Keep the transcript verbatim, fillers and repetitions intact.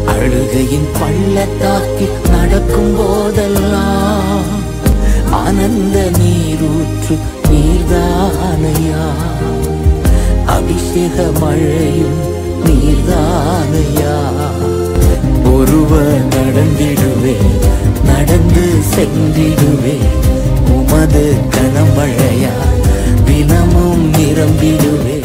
அழுகையின் பள்ளத்தாக்கில் நடக்கும் போதெல்லாம் ஆனந்த நீரூற்று நீர்தானையா, அபிஷேக மழையும் நீர்தானையா. ஒருவர் நடந்திடுவே, நடந்து சென்றிடுவே, உமது கனமழையா தினமும் நிரம்பிடுவே.